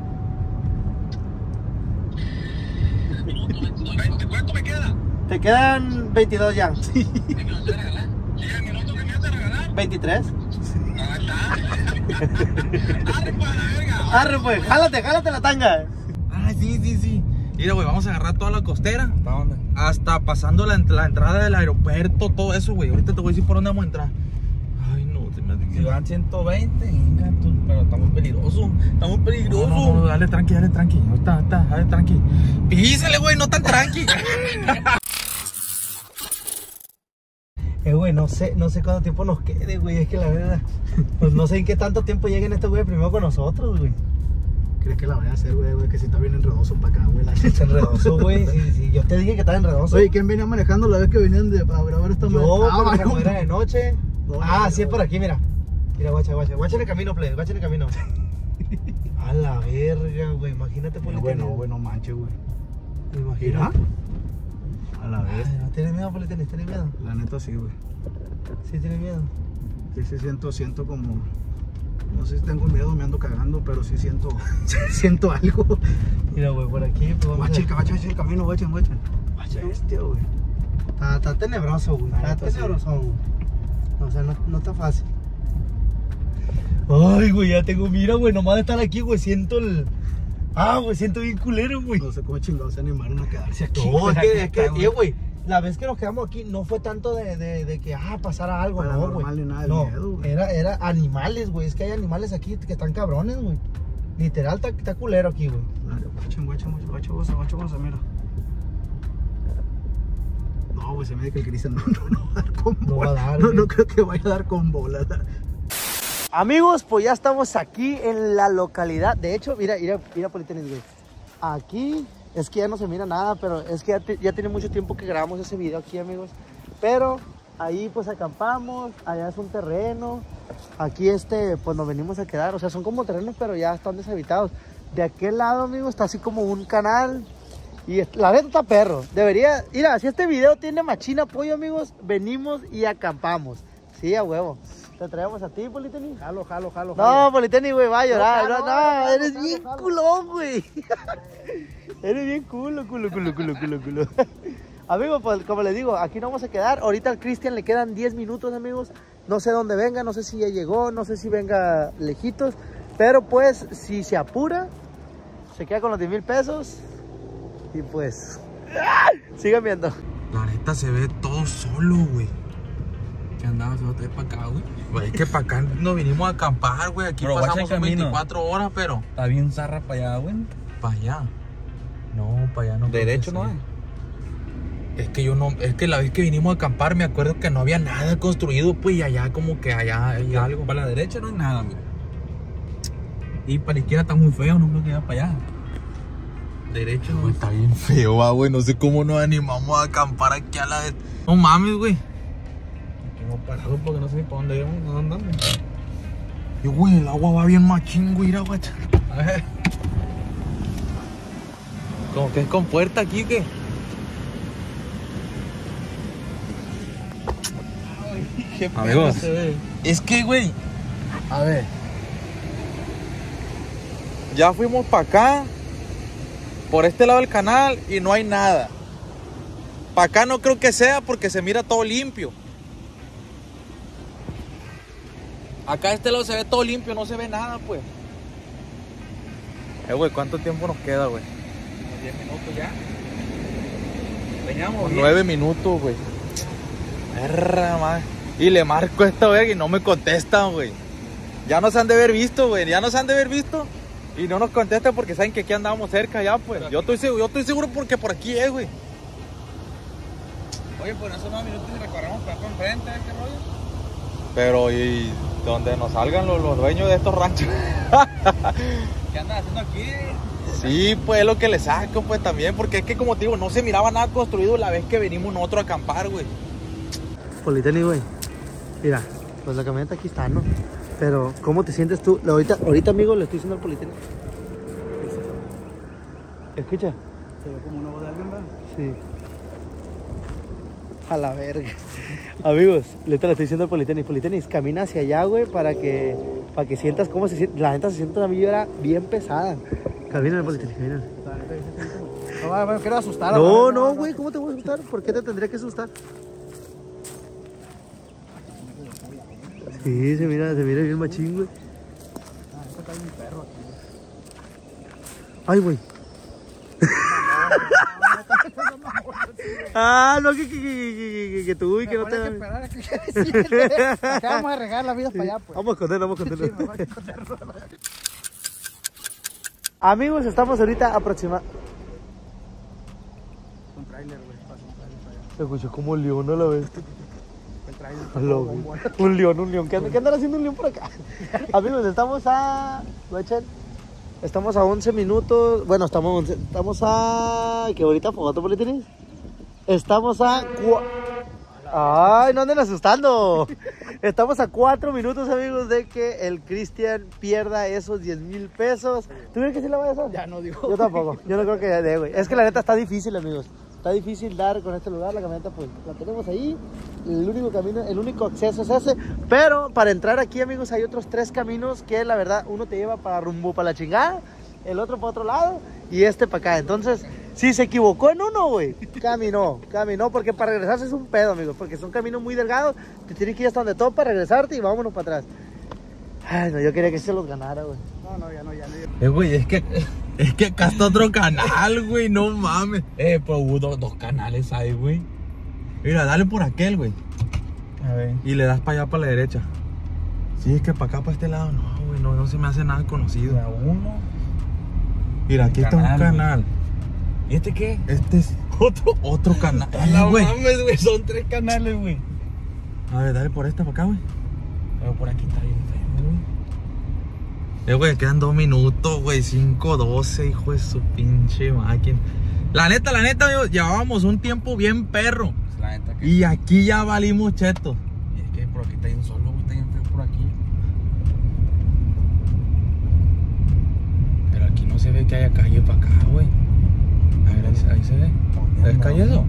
veinte, ¿cuánto me queda? Te quedan veintidós ya. ¿Y me lo vas a regalar? ¿Y el minuto que me vas a regalar? veintitrés. Ahí está. Arre para la verga. Arre pues, jálate, jálate la tanga. Ah, sí, sí, sí. Mira, güey, vamos a agarrar toda la costera. ¿Hasta dónde? Hasta pasando la, la entrada del aeropuerto, todo eso, güey. Ahorita te voy a decir por dónde vamos a entrar. Ay, no, se me hace que... Si van ciento veinte, venga tú, pero está muy peligroso. Está muy peligroso. No, no, no, dale tranqui, dale tranqui. Ahorita, ahorita, dale tranqui. Písale, güey, no tan tranqui. Eh, güey, no sé, no sé cuánto tiempo nos quede, güey. Es que la verdad, pues no sé en qué tanto tiempo lleguen estos güey primero con nosotros, güey. ¿Crees que la vaya a hacer, güey, güey? Que si está bien enredoso para acá, güey. La Está enredoso, güey. Sí, sí, yo te dije que estaba enredoso. Oye, ¿quién venía manejando la vez que venían de a grabar esta yo, madre? pero Ah, como no. era de noche. No, Ah, no, sí, es no. por aquí, mira. Mira, guacha, guacha. Guacha en el camino, play. Guacha en el camino. A la verga, güey. Imagínate por No, güey, no, güey, no manches, güey. Mira. Imagínate. A la vez. Ay, no tienes miedo, Politenis, tienes miedo. La neta sí, güey. Sí, tienes miedo. Sí, sí siento, siento como... No sé si tengo miedo, me ando cagando, pero sí siento... siento algo. Mira, güey, por aquí. Pues, vamos a- Guacha, guacha, guacha el camino, guacha, guacha. Guacha este, güey. Está, está tenebroso, güey. La Está neta, sí. tenebroso, güey. O sea, no, no está fácil. Ay, güey, ya tengo, mira, güey, nomás de estar aquí, güey, siento el... Ah, güey, siento bien culero, güey. No sé cómo chingados se animaron a quedarse aquí. No, es que, es que, güey. eh, güey, la vez que nos quedamos aquí no fue tanto de, de, de que, ah, pasara algo, no, güey. Paranormal ni nada de No, miedo, güey. era, era animales, güey, es que hay animales aquí que están cabrones, güey. Literal, está, está culero aquí, güey. Dale, guacha, guacha, guacha, guacha, guacha, guacha, guacha, mira. No, güey, se me dice que el Cristian no, no, no va a dar con No va a bola. dar, No, güey. no creo que vaya a dar con bola. Amigos, pues ya estamos aquí en la localidad. De hecho, mira, mira, mira, Politenis, güey. Aquí es que ya no se mira nada, pero es que ya, te- ya tiene mucho tiempo que grabamos ese video aquí, amigos. Pero ahí pues acampamos, allá es un terreno. Aquí este, pues nos venimos a quedar. O sea, son como terrenos, pero ya están deshabitados. De aquel lado, amigos, está así como un canal. Y es- la neta está perro. Debería, mira, si este video tiene machina apoyo, amigos, venimos y acampamos. Sí, a huevo. ¿Te traemos a ti, Politenis? Jalo, jalo, jalo. No, Politenis, güey, va a llorar. No, No, jalo, no, jalo, eres jalo, bien jalo. culón, güey. Eres bien culo, culo, culo, culo, culo, culo. Amigos, pues como les digo, aquí no vamos a quedar. Ahorita al Cristian le quedan diez minutos, amigos. No sé dónde venga, no sé si ya llegó, no sé si venga lejitos. Pero pues, si se apura, se queda con los diez mil pesos. Y pues, ¡ah! Sigan viendo. La neta se ve todo solo, güey. ¿Qué andabas? ¿Se va a traer para acá, güey? Güey, que para acá nos vinimos a acampar, güey. Aquí Pero guacha pasamos el son camino. veinticuatro horas, pero Está bien zarra para allá, güey. para allá. No, para allá no. creo Derecho que no sí. hay. Es que yo no, es que la vez que vinimos a acampar me acuerdo que no había nada construido, pues, y allá como que allá hay algo. Para la derecha no hay nada, amigo. Y para la izquierda está muy feo, no creo que vaya para allá. Derecho no Güey, está bien feo, va, güey. No sé cómo nos animamos a acampar aquí a la vez. No mames, güey. Tengo parado porque no sé ni para dónde íbamos, no andamos. Y, güey, el agua va bien machín, güey, mira, guacha. A ver. Como que es con puerta aquí, ¿o qué? Qué Amigos. se ve. Es que, güey, A ver. ya fuimos para acá, por este lado del canal, y no hay nada. Para acá no creo que sea porque se mira todo limpio. Acá de este lado se ve todo limpio, no se ve nada, pues. Eh, güey, ¿cuánto tiempo nos queda, güey? Unos diez minutos ya. Veníamos Como bien. nueve minutos, güey. Perra, madre. Y le marco a esta verga y no me contestan, güey. Ya nos han de haber visto, güey. Ya nos han de haber visto. Y no nos contestan porque saben que aquí andamos cerca ya, pues. Yo estoy seguro, yo estoy seguro porque por aquí es, güey. Oye, pues en esos nueve minutos recorremos para acá enfrente, ¿qué rollo? Pero y donde nos salgan los, los dueños de estos ranchos. ¿Qué andas haciendo aquí? Sí, pues es lo que le saco, pues también, porque es que como te digo, no se miraba nada construido la vez que venimos nosotros a acampar, güey. Politenis, güey. Mira, pues la camioneta aquí está, ¿no? Pero, ¿cómo te sientes tú? Ahorita, ahorita amigo, le estoy diciendo al Politenis. Escucha. Se ve como una voz de alguien, ¿verdad? Sí. A la verga. Amigos, le estoy diciendo al Politenis. Politenis, camina hacia allá, güey, para que, para que sientas cómo se siente. La neta se siente una vibra bien pesada. Camina, Politenis, camina. No, no, quiero asustar. No, no, güey, ¿cómo te voy a asustar? ¿Por qué te tendría que asustar? Sí, se mira, se mira bien machín, güey. Ah, esto está bien perro aquí. Ay, güey. Ah, no, que, que, que, que, que, que tú y que no te... que esperar, que decirle. Acá vamos a regar la vida para allá, pues. Vamos a esconderlo, vamos a esconderlo. Sí, mejor que esconderlo. Amigos, estamos ahorita aproximadamente... Un trailer, güey. Pasa un trailer para allá. Se escuchó como un león a la vez. El trailer. Hello, güey. Un león, un león. ¿Qué andan, qué andan haciendo un león por acá? Amigos, estamos a... Estamos a once minutos. Bueno, estamos, estamos a... ¿Qué bonita foto, Politenis? Estamos a... Cua... Ay, no anden asustando. Estamos a cuatro minutos, amigos, de que el Cristian pierda esos diez mil pesos. ¿Tú crees que sí la va a hacer? Ya no digo. Yo tampoco. Yo no creo que dé, güey. Es que la neta está difícil, amigos. Está difícil dar con este lugar. La camioneta, pues, la tenemos ahí. El único camino, el único acceso es ese. Pero para entrar aquí, amigos, hay otros tres caminos que, la verdad, uno te lleva para rumbo para la chingada, el otro para otro lado y este para acá. Entonces, si se equivocó en uno, güey, caminó, caminó, porque para regresarse es un pedo, amigos, porque son caminos muy delgados, te tienes que ir hasta donde todo para regresarte y vámonos para atrás. Ay, no, yo quería que se los ganara, güey. No, no, ya no, ya no. Eh, güey, es que, es que acá está otro canal, güey, no mames. Eh, pero hubo dos, dos canales ahí, güey. Mira, dale por aquel, güey. A ver. Y le das para allá, para la derecha. Sí, es que para acá, para este lado, no, güey, no, no se me hace nada conocido. A uno. Mira, aquí está un Canal, canal. ¿Y este qué? Este es otro, otro canal. No güey. mames, güey, son tres canales, güey. A ver, dale por esta para acá, güey. Pero por aquí está bien feo, güey. Eh, güey, quedan dos minutos, güey, cinco doce, hijo de su pinche máquina. La neta, la neta, amigos, llevábamos un tiempo bien perro. Pues la neta que... Y aquí ya valimos chetos. Y es que por aquí está bien solo, güey, está bien feo por aquí. Pero aquí no se ve que haya calle para acá, güey. A ver, ahí, se- ahí se ve. ¿Es calle eso?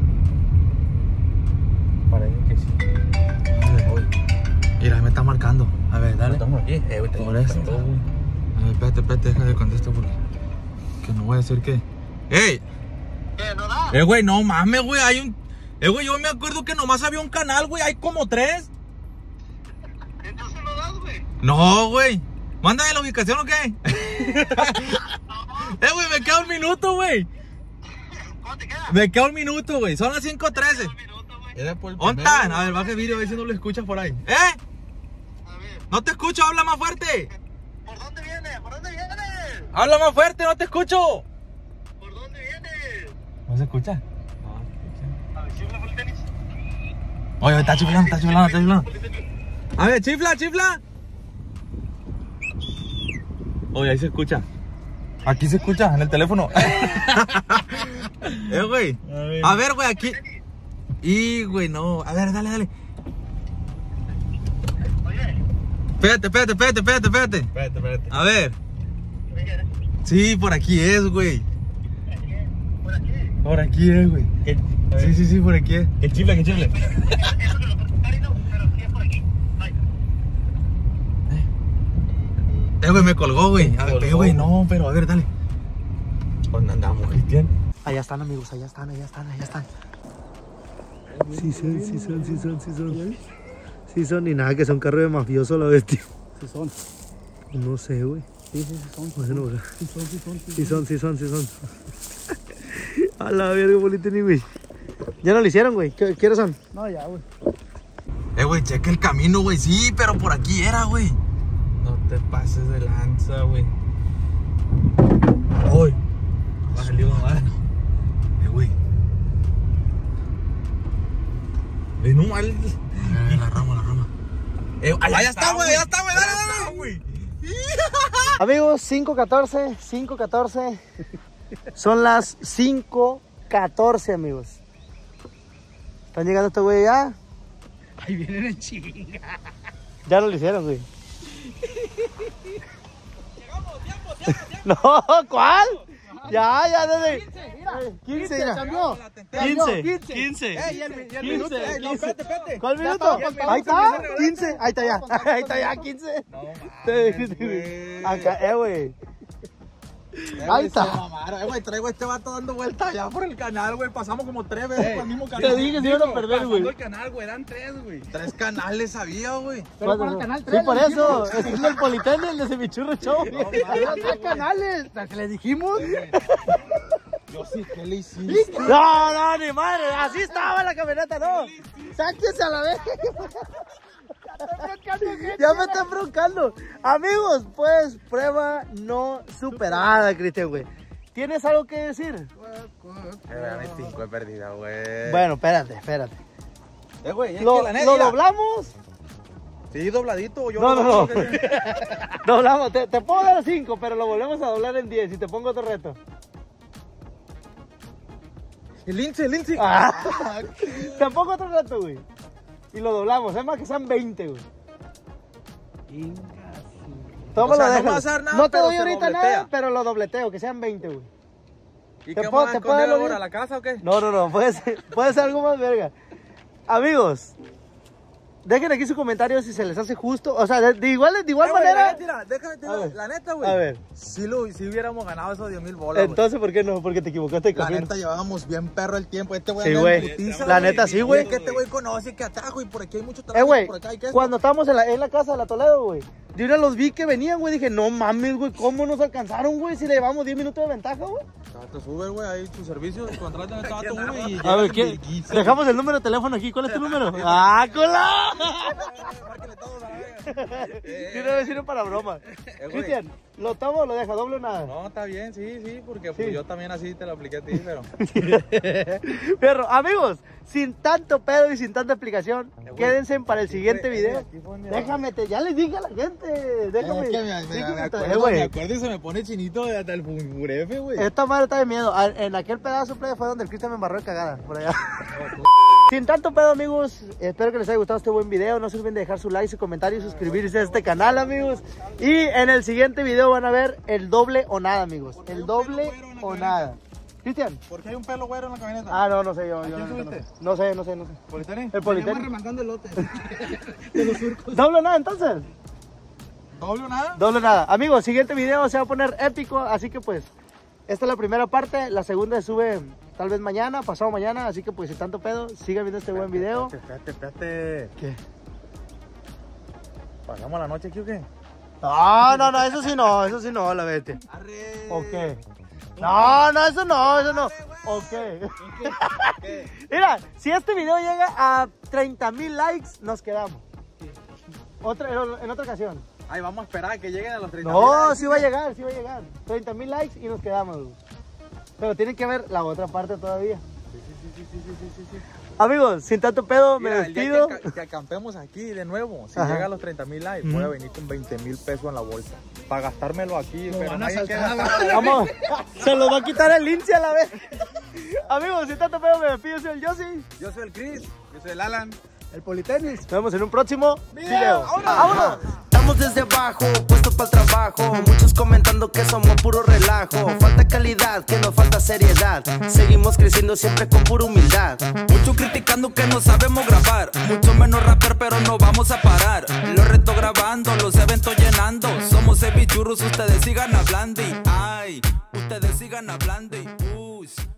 Parece que sí. A ver, mira, ahí me está marcando. A ver, dale. Estamos aquí, eh, güey, está Por bien eso. feo, güey. A ver, espérate, espérate, deja de contestar porque... Que no voy a decir que... ¡Ey! ¿Qué? ¿No da? Eh, güey, no mames, güey, hay un... Eh, güey, yo me acuerdo que nomás había un canal, güey, hay como tres. Entonces no das, güey. No, güey. Mándame la ubicación, ¿o qué? Eh, güey, me queda un minuto, güey. ¿Cómo te queda? Me queda un minuto, güey. Son las cinco trece. Un minuto, güey. Era por el ¿Dónde primero, están? güey. A ver, baja el vídeo a ver si no lo escuchas por ahí. ¿Eh? A ver, No te escucho, habla más fuerte. ¿por dónde viene? ¿Por dónde viene? Habla más fuerte, no te escucho. ¿Por dónde viene? ¿No se escucha? A ver, chifla por el tenis. Oye, está chiflando, está chiflando, está chiflando. A ver, chifla, chifla. Oye, ahí se escucha. Aquí se escucha, en el teléfono. Eh, güey. A ver. A ver, güey, aquí. Y, güey, no. A ver, dale, dale. Oye, Espérate, espérate, espérate, espérate, espérate. Espérate, espérate. A ver. ¿qué quieres? Sí, por aquí es, güey. Por aquí. Por aquí es, güey. ¿Qué? A ver. Sí, sí, sí, por aquí es. Que chifla, que chifla. Eso te lo preguntaré, no, pero sí es por aquí. Ay, Eh, güey, me colgó, güey. A ver, Colgó. eh, güey, no, pero a ver, dale. ¿Dónde andamos, Cristian? Allá están, amigos, allá están, allá están, allá están. Sí son, sí son, sí son, sí son. Sí son, ni nada, que son carro de mafioso la bestia. Sí son. No sé, güey. Sí, sí, sí son. Bueno, güey. Sí son, sí son. Sí son, sí son, sí son. A la verga, Politenis, güey. Ya no lo hicieron, güey. ¿Qué, qué horas son? No, ya, güey. Eh, güey, checa el camino, güey. Sí, pero por aquí era, güey. No te pases de lanza, güey. Uy. Valió, mano. Eh, güey. Ve, no mal. Eh, la rama, la rama. Eh, Allá está, güey, allá está, güey. Dale, Allá dale. está, güey. Amigos, cinco catorce, cinco catorce. Son las cinco catorce, amigos. ¿Están llegando estos güey ya? Ahí vienen en chinga. Ya no lo hicieron, güey. Llegamos, tiempo, tiempo, tiempo. No, ¿cuál? Ya, ya, desde. quince, mira. cambió. quince, quince. quince. Ey, y el, y el minuto. Ey, no, espérate, espérate. ¿Cuál Ya minuto? todo contado, Ahí está, señor. quince. Ahí está ya. Ahí está ya, quince. No mames, güey. Acá, eh, güey. Eh, Ahí güey, está. se mamaron. Eh, güey, traigo a este vato dando vueltas allá por el canal, güey. Pasamos como tres veces por el mismo canal. Te dije, se iban a perder, güey. Pasando el canal, güey. Eran tres, güey. Tres canales había, güey. Pero para el canal Sí, tres. por eso. Es el del Politerio, el de Semichurro Show. Eran tres canales. O sea, que les dijimos. Yo sí, ¿qué le hiciste? No, no, ni madre. Así estaba la camioneta, no. Sáquese a la vez. Ya me están broncando. Amigos, pues, prueba no superada, Cristian, güey. ¿Tienes algo que decir? Eh, cinco he perdido, güey. Bueno, espérate, espérate. Eh, güey, es ¿Lo, que la neta, ¿lo mira. doblamos? Sí, dobladito. Yo No, no, no. doblo, que- Doblamos. Te, te puedo dar cinco, pero lo volvemos a doblar en diez y te pongo otro reto. El lince, el lince. Ah, te pongo otro reto, güey. Y lo doblamos. Es más que sean veinte, güey. Toma, O sea, lo no dejas. va a hacer nada, No te pero doy se ahorita dobletea. nada, pero lo dobleteo, que sean veinte, güey. ¿Y ¿Te qué puedo- vamos a te puedo esconder darlo ahora? bien? ¿La casa o qué? No, no, no. Puede ser, puede ser algo más verga. Amigos, dejen aquí sus comentarios si se les hace justo. O sea, de, de igual, de igual Eh, güey, manera. La, neta, déjame decirte A ver. la neta, güey. A ver. Si, lo, si hubiéramos ganado esos diez mil bolas, güey. Entonces, ¿por qué no? Porque te equivocaste de La camino. neta, llevábamos bien perro el tiempo. Este güey Sí, anda en güey. putiza, La neta, sí, güey. Y es que este güey conoce que atajo y por aquí hay mucho Eh, trabajo. güey, por acá hay que esto. cuando estábamos en la, en la casa de la Toledo, güey, yo ya los vi que venían, güey, dije, no mames, güey, ¿cómo nos alcanzaron, güey, si le llevamos diez minutos de ventaja, güey? Te sube, güey, ahí tu servicio, contratan a este vato, güey, y A ver, llegas ¿qué? en vergüenza. Dejamos el número de teléfono aquí, ¿cuál es tu número? ¡Ah, cola! Márquenle todos a la verga. Sí, no sirve para broma. güey. Cristian, ¿lo tomo o lo deja? ¿Doble o nada? No, está bien, sí, sí, porque pues, Sí. yo también así te lo apliqué a ti, pero... Perro, amigos, sin tanto pedo y sin tanta explicación, güey. quédense para el siguiente güey, video. aquí fue donde- Déjame, te, ya les dije a la gente. Déjame. Es que me, me- cinco me minutos. acuerdo, Eh, güey, me acuerdo y se me pone chinito hasta el furefe, güey. esta madre está de miedo. A- En aquel pedazo play fue donde el Cristian me embarró de cagada. Por allá. Sin tanto pedo, amigos, espero que les haya gustado este buen video. No se olviden de dejar su like, su comentario y suscribirse a este canal, amigos. Y en el siguiente video van a ver el doble o nada, amigos. El doble o nada. Cristian. ¿Por qué hay un pelo güero en la camioneta? Ah, no, no sé yo. yo quién no, sé, subiste? no sé, no sé, no sé. ¿Politeni? El Estamos Politécnico. remangando el lote. De los surcos. ¿Doble o nada entonces? ¿Doble o nada? Doble o nada. Amigos, siguiente video se va a poner épico, así que pues, esta es la primera parte, la segunda se sube tal vez mañana, pasado mañana, así que pues sin tanto pedo, sigan viendo este buen video. Espérate, espérate. ¿Qué? ¿Pasamos la noche aquí o qué? No, no, no, eso sí no, eso sí no, la vete. Arre. ¿O qué? No, no, eso no, eso no. Ok. Mira, si este video llega a treinta mil likes, nos quedamos. Otra, en, en otra ocasión. Ay, vamos a esperar a que lleguen a los treinta. No, sí va a llegar, sí va a llegar. treinta mil likes y nos quedamos, güey. Pero tienen que ver la otra parte todavía. Amigos, sin tanto pedo, me Mira, el día despido. que, aca- que acampemos aquí de nuevo, si Ajá. llega a los treinta mil likes, voy a venir con veinte mil pesos en la bolsa. Para gastármelo aquí, pero van a nadie saltar, queda- güey. Vamos, se lo va a quitar el lince a la vez. Amigos, sin tanto pedo, me despido, soy el Yossi. Yo soy el Chris, yo soy el Alan. El Politenis. Nos vemos en un próximo video. Video. ¡Vámonos! Estamos desde abajo, puestos para el trabajo. Muchos comentando que somos puro relajo. Falta calidad, que nos falta seriedad. Seguimos creciendo siempre con pura humildad. Mucho criticando que no sabemos grabar. Mucho menos rapper, pero no vamos a parar. Los retos grabando, los eventos llenando. Somos Cevichurros, ustedes sigan hablando y ay, ustedes sigan hablando y uy.